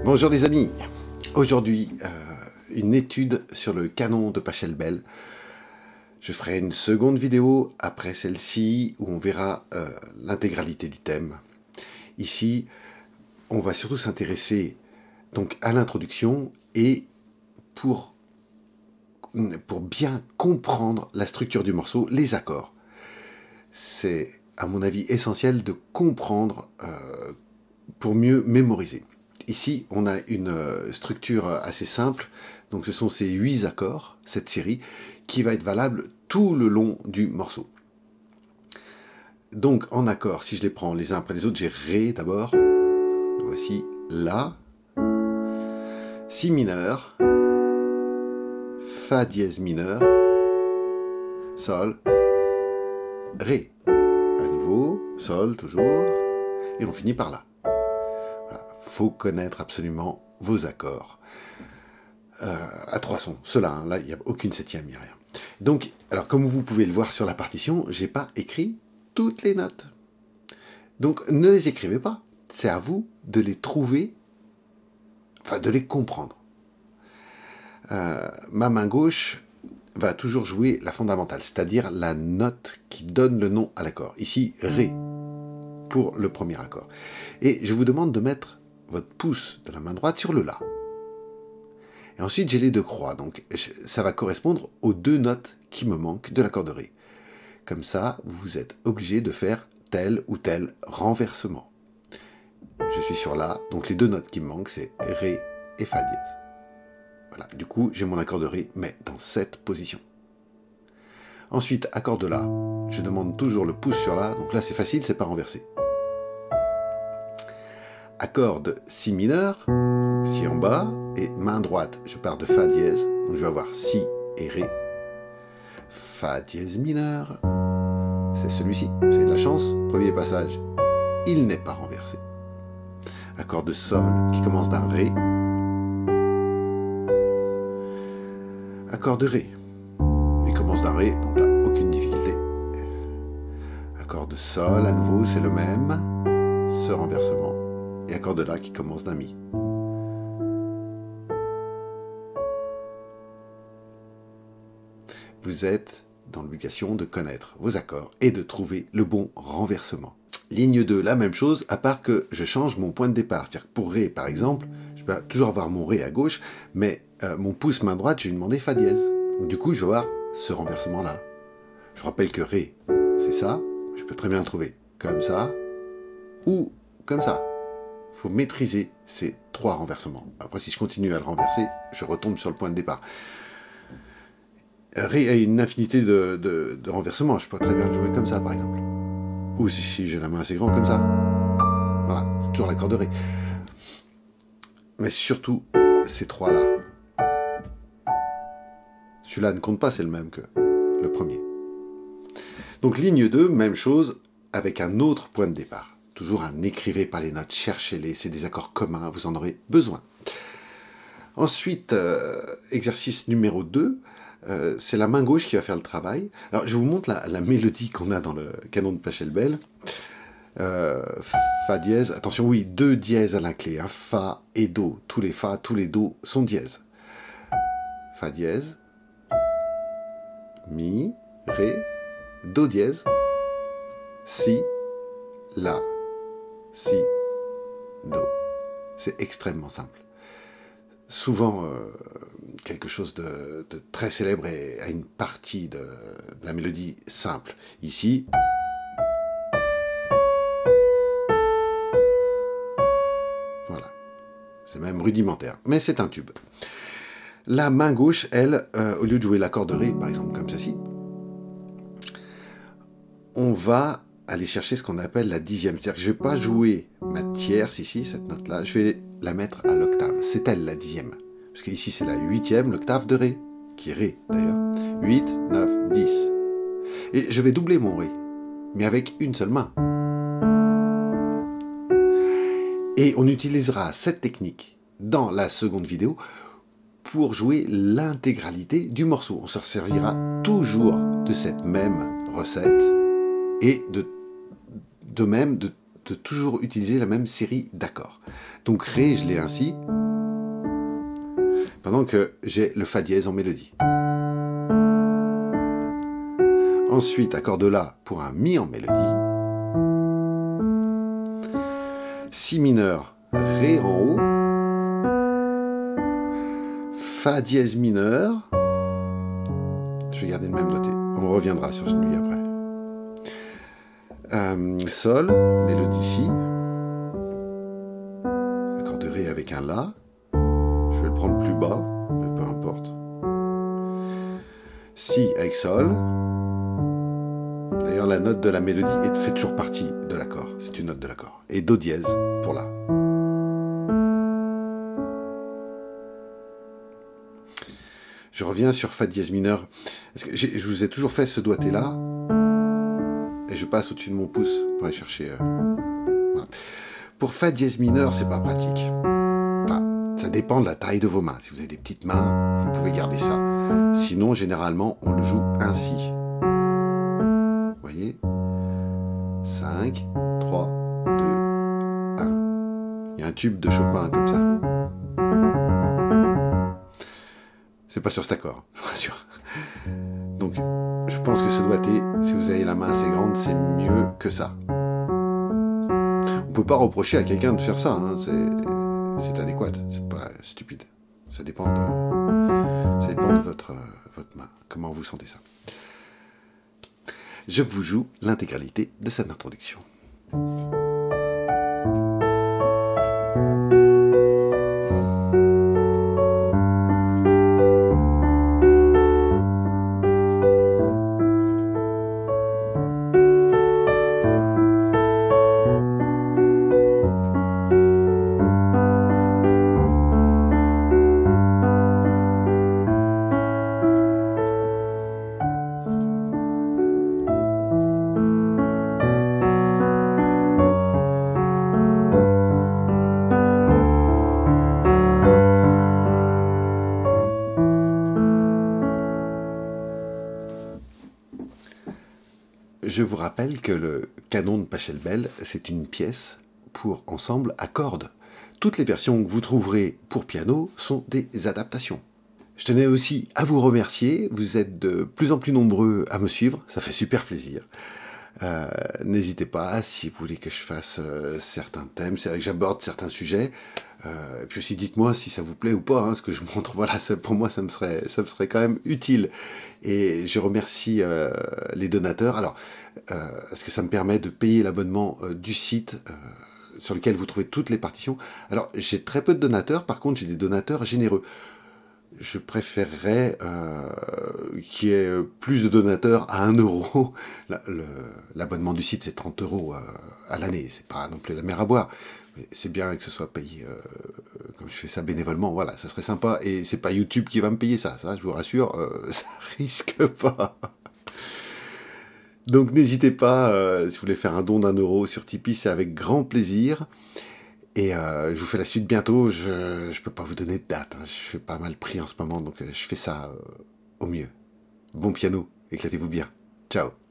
Bonjour les amis, aujourd'hui une étude sur le canon de Pachelbel. Je ferai une seconde vidéo après celle-ci où on verra l'intégralité du thème. Ici, on va surtout s'intéresser donc à l'introduction et pour bien comprendre la structure du morceau, les accords. C'est à mon avis essentiel de comprendre pour mieux mémoriser. Ici, on a une structure assez simple, donc ce sont ces 8 accords, cette série, qui va être valable tout le long du morceau. Donc en accords, si je les prends les uns après les autres, j'ai Ré d'abord, voici La, Si mineur, Fa dièse mineur, Sol, Ré, à nouveau, Sol toujours, et on finit par La. Faut connaître absolument vos accords. À 3 sons, ceux-là, hein, là, il n'y a aucune septième, il n'y a rien. Donc, alors comme vous pouvez le voir sur la partition, j'ai pas écrit toutes les notes. Donc, ne les écrivez pas. C'est à vous de les trouver, enfin, de les comprendre. Ma main gauche va toujours jouer la fondamentale, c'est-à-dire la note qui donne le nom à l'accord. Ici, Ré, pour le premier accord. Et je vous demande de mettre votre pouce de la main droite sur le La. Et ensuite, j'ai les 2 croix, donc ça va correspondre aux 2 notes qui me manquent de l'accord de Ré. Comme ça, vous êtes obligé de faire tel ou tel renversement. Je suis sur La, donc les 2 notes qui me manquent, c'est Ré et Fa dièse. Voilà, du coup, j'ai mon accord de Ré, mais dans cette position. Ensuite, accord de La, je demande toujours le pouce sur La, donc là c'est facile, c'est pas renversé. Accord de Si mineur, Si en bas, et main droite, je pars de Fa dièse, donc je vais avoir Si et Ré. Fa dièse mineur, c'est celui-ci, vous avez de la chance, premier passage, il n'est pas renversé. Accord de Sol qui commence d'un Ré. Accord de Ré, il commence d'un Ré, donc là, aucune difficulté. Accord de Sol, à nouveau, c'est le même, ce renversement. Et accord de La qui commence d'un Mi. Vous êtes dans l'obligation de connaître vos accords et de trouver le bon renversement. Ligne 2, la même chose, à part que je change mon point de départ. C'est-à-dire que pour Ré, par exemple, je peux toujours avoir mon Ré à gauche, mais mon pouce main droite, je vais lui demander Fa dièse. Donc du coup, je vais avoir ce renversement-là. Je rappelle que Ré, c'est ça, je peux très bien le trouver comme ça, ou comme ça. Il faut maîtriser ces 3 renversements. Après, si je continue à le renverser, je retombe sur le point de départ. Ré a une infinité de renversements. Je peux très bien le jouer comme ça, par exemple. Ou si j'ai la main assez grande, comme ça. Voilà, c'est toujours l'accord de Ré. Mais surtout, ces 3-là. Celui-là ne compte pas, c'est le même que le premier. Donc, ligne 2, même chose, avec un autre point de départ. Toujours n'écrivez pas les notes, cherchez-les, c'est des accords communs, vous en aurez besoin. Ensuite, exercice numéro 2, c'est la main gauche qui va faire le travail. Alors, je vous montre la mélodie qu'on a dans le canon de Pachelbel. Fa dièse, attention, oui, 2 dièses à la clé, hein, Fa et Do. Tous les Fa, tous les Do sont dièses. Fa dièse, Mi, Ré, Do dièse, Si, La, Si, Do. C'est extrêmement simple. Souvent, quelque chose de très célèbre et à une partie de la mélodie simple. Ici, voilà. C'est même rudimentaire, mais c'est un tube. La main gauche, elle, au lieu de jouer l'accord de Ré, par exemple comme ceci, on va aller chercher ce qu'on appelle la 10e. C'est-à-dire que je ne vais pas jouer ma tierce ici, cette note-là, je vais la mettre à l'octave. C'est elle la 10e. Parce qu'ici c'est la 8e, l'octave de Ré, qui est Ré d'ailleurs. 8, 9, 10. Et je vais doubler mon Ré, mais avec une seule main. Et on utilisera cette technique dans la seconde vidéo pour jouer l'intégralité du morceau. On se servira toujours de cette même recette et de même de de toujours utiliser la même série d'accords. Donc Ré, je l'ai ainsi, pendant que j'ai le Fa dièse en mélodie. Ensuite, accord de La pour un Mi en mélodie. Si mineur, Ré en haut. Fa dièse mineur. Je vais garder le même noté. On reviendra sur celui après. Sol, mélodie Si. Accord de Ré avec un La. Je vais le prendre plus bas, mais peu importe. Si avec Sol. D'ailleurs, la note de la mélodie fait toujours partie de l'accord. C'est une note de l'accord. Et Do dièse pour La. Je reviens sur Fa dièse mineur. Parce que je vous ai toujours fait ce doigté là. Et je passe au-dessus de mon pouce pour aller chercher. Voilà. Pour Fa dièse mineur, c'est pas pratique. Enfin, ça dépend de la taille de vos mains. Si vous avez des petites mains, vous pouvez garder ça. Sinon, généralement, on le joue ainsi. Vous voyez ? 5, 3, 2, 1. Il y a un tube de Chopin comme ça. C'est pas sur cet accord, je vous rassure. Donc, je pense que ce doigté, si vous avez la main assez grande, c'est mieux que ça. On peut pas reprocher à quelqu'un de faire ça, hein. C'est adéquat, c'est pas stupide. Ça dépend de votre main, comment vous sentez ça. Je vous joue l'intégralité de cette introduction. Je vous rappelle que le canon de Pachelbel, c'est une pièce pour ensemble à cordes. Toutes les versions que vous trouverez pour piano sont des adaptations. Je tenais aussi à vous remercier, vous êtes de plus en plus nombreux à me suivre, ça fait super plaisir. N'hésitez pas, si vous voulez que je fasse certains thèmes, que j'aborde certains sujets, et puis aussi dites-moi si ça vous plaît ou pas, hein, ce que je montre, voilà, pour moi ça me serait quand même utile. Et je remercie les donateurs, alors, parce que ça me permet de payer l'abonnement du site sur lequel vous trouvez toutes les partitions. Alors, j'ai très peu de donateurs, par contre j'ai des donateurs généreux. Je préférerais qu'il y ait plus de donateurs à 1 euro. L'abonnement du site, c'est 30 € à l'année. C'est pas non plus la mer à boire. Mais c'est bien que ce soit payé comme je fais ça bénévolement. Voilà, ça serait sympa. Et c'est pas YouTube qui va me payer ça. Ça, je vous rassure, ça risque pas. Donc n'hésitez pas, si vous voulez faire un don d'1 euro sur Tipeee, c'est avec grand plaisir. Et je vous fais la suite bientôt, je peux pas vous donner de date, hein. Je fais pas mal pris en ce moment, donc je fais ça au mieux. Bon piano, éclatez-vous bien. Ciao.